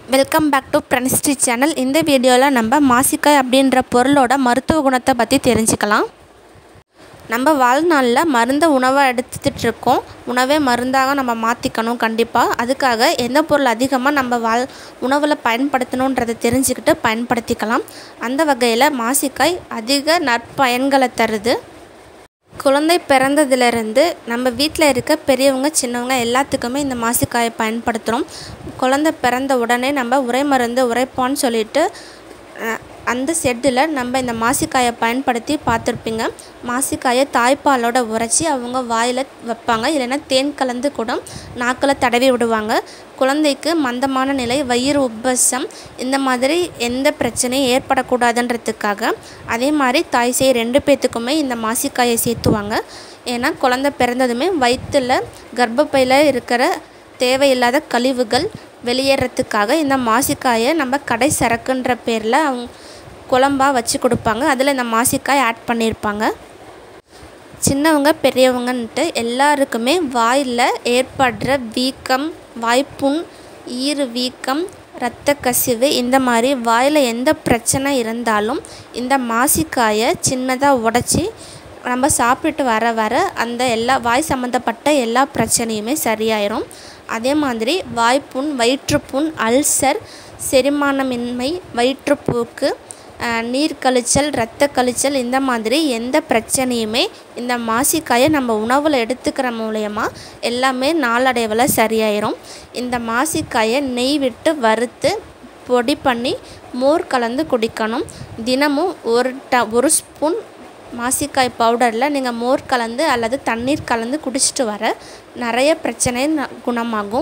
Welcome back to Pranithshree channel. இந்த வீடியோவில் நம்ம மாசிக்காய் அப்படின்ற பொருளோட மருத்துவ குணத்தை பற்றி தெரிஞ்சுக்கலாம். நம்ம வாழ்நாளில் மருந்த உணவாக எடுத்துகிட்டு இருக்கோம். உணவே மருந்தாக நம்ம மாற்றிக்கணும் கண்டிப்பாக. அதுக்காக எந்த பொருள் அதிகமாக நம்ம உணவில் பயன்படுத்தணுன்றதை தெரிஞ்சுக்கிட்டு பயன்படுத்திக்கலாம். அந்த வகையில் மாசிக்காய் அதிக நற்பயன்களை தருது. குழந்தை பிறந்ததுலேருந்து நம்ம வீட்டில் இருக்க பெரியவங்க சின்னவங்க எல்லாத்துக்குமே இந்த மாசிக்காயை பயன்படுத்துகிறோம். குழந்தை பிறந்த உடனே நம்ம உரை மருந்து உரைப்பான்னு சொல்லிட்டு அந்த செட்டில் நம்ம இந்த மாசிக்காயை பயன்படுத்தி பார்த்துருப்பீங்க. மாசிக்காயை தாய்ப்பாலோட உரைச்சி அவங்க வாயில் வைப்பாங்க, இல்லைன்னா தேன் கலந்து கூட நாக்கில் தடவி விடுவாங்க. குழந்தைக்கு மந்தமான நிலை, வயிறு உப்பசம், இந்த மாதிரி எந்த பிரச்சனையும் ஏற்படக்கூடாதுன்றதுக்காக அதே மாதிரி தாய் சேய் 2 பேர்த்துக்குமே இந்த மாசிக்காயை சேர்த்துவாங்க. ஏன்னா குழந்தை பிறந்ததுமே வயிற்றில் கர்ப்பப்பையில் இருக்கிற தேவையில்லாத கழிவுகள் வெளியேறதுக்காக இந்த மாசிக்காயை நம்ம கடை சரக்குன்ற பேரில் அவங்க குழம்பாக வச்சு கொடுப்பாங்க. அதில் இந்த மாசிக்காய் ஆட் பண்ணியிருப்பாங்க. சின்னவங்க பெரியவங்கன்ட்டு எல்லாருக்குமே வாயில் ஏற்படுற வீக்கம், வாய்ப்புண், ஈறு வீக்கம், இரத்த கசிவு, இந்த மாதிரி வாயில் எந்த பிரச்சனை இருந்தாலும் இந்த மாசிக்காயை சின்னதாக உடைச்சி நம்ம சாப்பிட்டு வர அந்த எல்லா வாய் சம்மந்தப்பட்ட எல்லா பிரச்சனையுமே சரியாயிரும். அதே மாதிரி வாய்ப்புண், வயிற்றுப்புண், அல்சர், செரிமானமின்மை, வயிற்றுப்போக்கு, நீர் கழிச்சல், இரத்த கழிச்சல், இந்த மாதிரி எந்த பிரச்சனையுமே இந்த மாசிக்காயை நம்ம உணவில் எடுத்துக்கிற மூலயமா எல்லாமே நாளடைவில் சரியாயிரும். இந்த மாசிக்காயை நெய் விட்டு வறுத்து பொடி பண்ணி மோர் கலந்து குடிக்கணும். தினமும் ஒரு ஸ்பூன் மாசிக்காய் பவுடரில் நீங்கள் மோர் கலந்து அல்லது தண்ணீர் கலந்து குடிச்சிட்டு வர நிறைய பிரச்சனை குணமாகும்.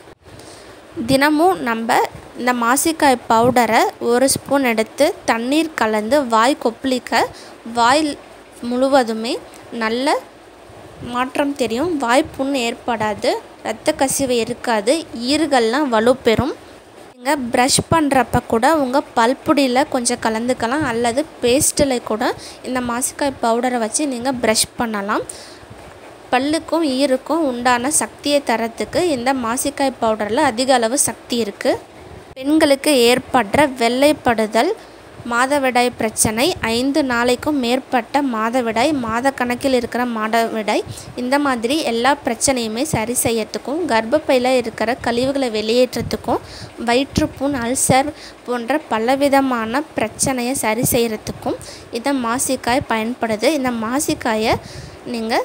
தினமும் நம்ம இந்த மாசிக்காய் பவுடரை 1 ஸ்பூன் எடுத்து தண்ணீர் கலந்து வாய் கொப்பளிக்க வாய் முழுவதுமே நல்ல மாற்றம் தெரியும். வாய்ப்புண் ஏற்படாது, இரத்த கசிவு இருக்காது, ஈறுகள்லாம் வலுப்பெறும். நீங்கள் ப்ரஷ் பண்ணுறப்ப கூட உங்கள் பல்புடியில் கொஞ்சம் கலந்துக்கலாம், அல்லது பேஸ்ட்டில் கூட இந்த மாசிக்காய் பவுடரை வச்சு நீங்கள் ப்ரஷ் பண்ணலாம். பல்லுக்கும் ஈருக்கும் உண்டான சக்தியை தரத்துக்கு இந்த மாசிக்காய் பவுடரில் அதிக அளவு சக்தி இருக்குது. பெண்களுக்கு ஏற்படுற வெள்ளைப்படுதல், மாதவிடாய் பிரச்சனை, 5 நாளைக்கும் மேற்பட்ட மாதவிடாய், மாதக்கணக்கில் இருக்கிற மாதவிடாய், இந்த மாதிரி எல்லா பிரச்சனையுமே சரி செய்யறதுக்கும், கர்ப்பப்பையில் இருக்கிற கழிவுகளை வெளியேற்றத்துக்கும், வயிற்றுப்புண், அல்சர் போன்ற பலவிதமான பிரச்சனையை சரி செய்கிறதுக்கும் இந்த மாசிக்காய் பயன்படுது. இந்த மாசிக்காயை நீங்கள்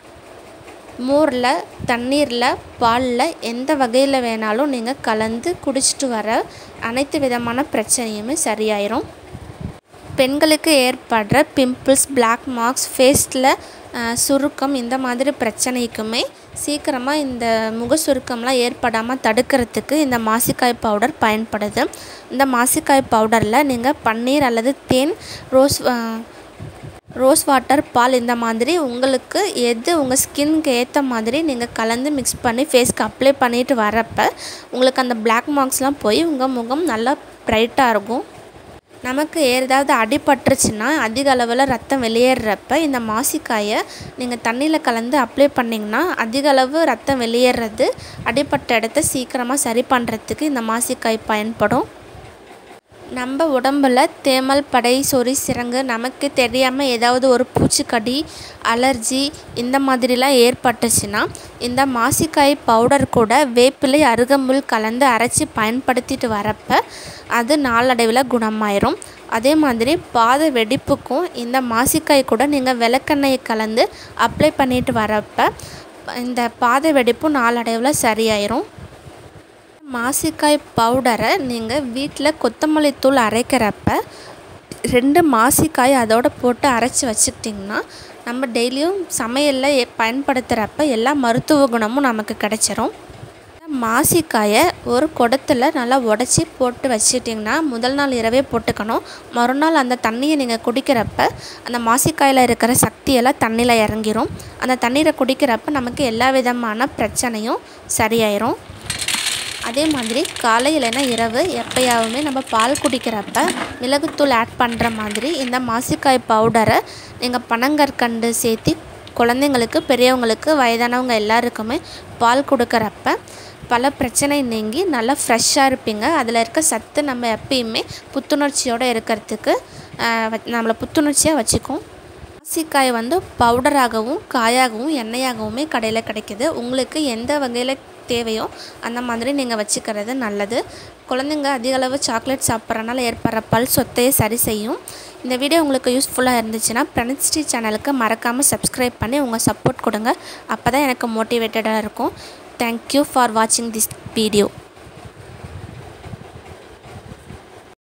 மோரில், தண்ணீரில், பாலில் எந்த வகையில் வேணாலும் நீங்கள் கலந்து குடிச்சிட்டு வர அனைத்து விதமான பிரச்சனையுமே சரியாயிரும். பெண்களுக்கு ஏற்படுற பிம்பிள்ஸ், பிளாக் மார்க்ஸ், ஃபேஸில் சுருக்கம், இந்த மாதிரி பிரச்சனைக்குமே சீக்கிரமாக இந்த முக சுருக்கம்லாம் ஏற்படாமல் தடுக்கிறதுக்கு இந்த மாசிக்காய் பவுடர் பயன்படுது. இந்த மாசிக்காய் பவுடரில் நீங்கள் பன்னீர் அல்லது தேன், ரோஸ் வாட்டர், பால், இந்த மாதிரி உங்களுக்கு எது உங்கள் ஸ்கின்க்கு ஏற்ற மாதிரி நீங்கள் கலந்து மிக்ஸ் பண்ணி ஃபேஸ்க்கு அப்ளை பண்ணிட்டு வரப்போ உங்களுக்கு அந்த பிளாக் மார்க்ஸ்லாம் போய் உங்கள் முகம் நல்லா ப்ரைட்டாக இருக்கும். நமக்கு ஏதாவது அடிபட்டுருச்சுன்னா அதிக அளவில் ரத்தம் வெளியேறப்ப இந்த மாசிக்காயை நீங்கள் தண்ணியில் கலந்து அப்ளை பண்ணிங்கன்னா அதிக அளவு ரத்தம் வெளியேறது, அடிபட்ட இடத்த சீக்கிரமாக சரி பண்ணுறதுக்கு இந்த மாசிக்காய் பயன்படும். நம்ம உடம்பில் தேமல், படை, சொறி, சிரங்கு, நமக்கு தெரியாமல் ஏதாவது ஒரு பூச்சிக்கடி, அலர்ஜி, இந்த மாதிரிலாம் ஏற்பட்டுச்சுன்னா இந்த மாசிக்காய் பவுடர் கூட வேப்பிலை, அருகம்புல் கலந்து அரைச்சி பயன்படுத்திட்டு வரப்போ அது நாளடைவில் குணமாயிரும். அதே மாதிரி பாத வெடிப்புக்கும் இந்த மாசிக்காய் கூட நீங்கள் விளக்கெண்ணெயை கலந்து அப்ளை பண்ணிட்டு வரப்போ இந்த பாத வெடிப்பு நாளடைவில் சரியாயிரும். மாசிக்காய் பவுடரை நீங்கள் வீட்டில் கொத்தமல்லி தூள் அரைக்கிறப்ப 2 மாசிக்காய் அதோடு போட்டு அரைச்சி வச்சுக்கிட்டிங்கன்னா நம்ம டெய்லியும் சமையலில் பயன்படுத்துகிறப்ப எல்லா மருத்துவ குணமும் நமக்கு கிடைச்சிரும். மாசிக்காயை ஒரு குடத்தில் நல்லா உடச்சி போட்டு வச்சிட்டிங்கன்னா முதல் நாள் இரவே போட்டுக்கணும். மறுநாள் அந்த தண்ணியை நீங்கள் குடிக்கிறப்ப அந்த மாசிக்காயில் இருக்கிற சக்தியெல்லாம் தண்ணியில் இறங்கிரும். அந்த தண்ணீரை குடிக்கிறப்ப நமக்கு எல்லா விதமான பிரச்சனையும் சரியாயிரும். அதே மாதிரி காலை இல்லைன்னா இரவு எப்போயாவுமே நம்ம பால் குடிக்கிறப்ப மிளகுத்தூள் ஆட் பண்ணுற மாதிரி இந்த மாசிக்காய் பவுடரை நீங்கள் பனங்கற்கண்டு சேர்த்து குழந்தைங்களுக்கு பெரியவங்களுக்கு வயதானவங்க எல்லாருக்குமே பால் கொடுக்குறப்ப பல பிரச்சனை நீங்கி நல்லா ஃப்ரெஷ்ஷாக இருப்பீங்க. அதில் இருக்க சத்து நம்ம எப்பயுமே புத்துணர்ச்சியோடு இருக்கிறதுக்கு நம்மளை புத்துணர்ச்சியாக வச்சுக்கும். மாசிக்காய் வந்து பவுடராகவும் காயாகவும் எண்ணெயாகவுமே கடையில் கிடைக்கிது. உங்களுக்கு எந்த வகையில் தேவையோ அந்த மாதிரி நீங்கள் வச்சுக்கிறது நல்லது. குழந்தைங்க அதிகளவு சாக்லேட் சாப்பிட்றனால ஏற்படுற பல் சொத்தையை சரி செய்யும். இந்த வீடியோ உங்களுக்கு யூஸ்ஃபுல்லாக இருந்துச்சுன்னா பிரணித்ஸ்ரீ சேனலுக்கு மறக்காமல் சப்ஸ்கிரைப் பண்ணி உங்கள் சப்போர்ட் கொடுங்க. அப்போ தான் எனக்கு மோட்டிவேட்டடாக இருக்கும். தேங்க்யூ ஃபார் வாட்சிங் திஸ் வீடியோ.